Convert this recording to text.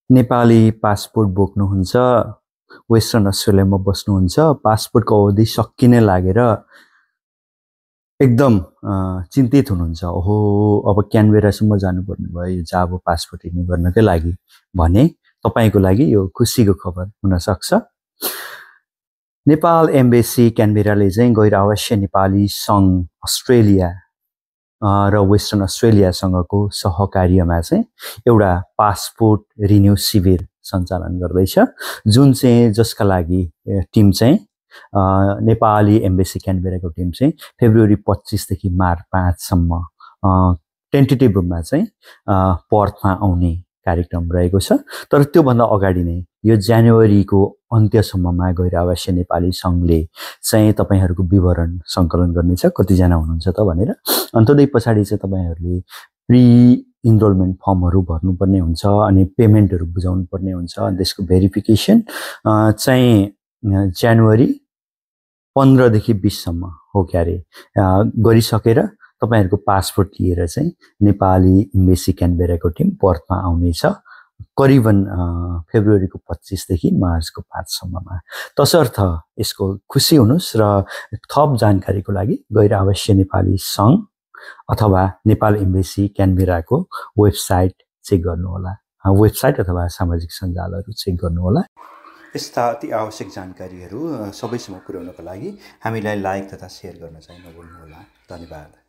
Nepali passport बोक्नुहुन्छ, western अस्ट्रेलियामा बस्नुहुन्छ, पासपोर्टको अवधि सकिने लागेर एकदम चिन्तित हुनुहुन्छ, ओहो अब क्यानबेरासम्म जानुपर्ने भयो जाबो पासपोर्ट रिन्यू गर्नकै लागि भने तपाईको लागि यो खुसीको खबर हुन सक्छ। नेपाल एम्बेसी क्यानबेराले चाहिँ गैर आवासीय नेपाली सङ्घ अस्ट्रेलिया र वेस्टर्न अस्ट्रेलियासँगको सहकार्यमा चाहिँ एउटा पासपोर्ट रिन्यू शिविर सञ्चालन गर्दैछ, जुन चाहिँ जसका लागि टिम चाहिँ नेपाली एम्बेसी क्यानबेराको टिम चाहिँ फेब्रुअरी 25 देखि मार्च 5 सम्म टेन्टेटिभ रूपमा चाहिँ पर्थमा आउने कार्यक्रम रहेको छ। तर त्योभन्दा अगाडि नै यो जनवरीको अन्त्यसम्ममा गैर आवासीय नेपाली सङ्घले चाहिँ तपाईहरूको विवरण सङ्कलन गर्नेछ, कतिजना हुनुहुन्छ त भनेर। अनि पछाडि चाहिँ तपाईहरूले प्री इनरोलमेन्ट फर्महरू भर्नुपर्ने हुन्छ, अनि पेमेन्टहरू बुझाउनु पर्ने हुन्छ, अनि त्यसको भेरिफिकेसन चाहिँ जनवरी 15 देखि 20 सम्म हो क्यारे गरिसकेर तपाईहरूको पासपोर्ट लिएर चाहिँ नेपाली एम्बेसी क्यानबेराको टिम पर्थमा आउनेछ, करिबन फेब्रुअरीको 25 देखि मार्चको 5 सम्ममा। तसर्थ यसको खुसी हुनुस् र थप जानकारीको लागि गैर आवासीय नेपाली सङ्घ अथवा नेपाल एम्बेसी क्यानबेराको वेबसाइट चेक गर्नुहोला, वेबसाइट अथवा सामाजिक सञ्जालहरू चेक गर्नुहोला। यस्ता अति आवश्यक जानकारीहरू सबैसम्म पुर्याउनको लागि हामीलाई लाइक तथा सेयर गर्न चाहिँ नभुल्नुहोला। धन्यवाद।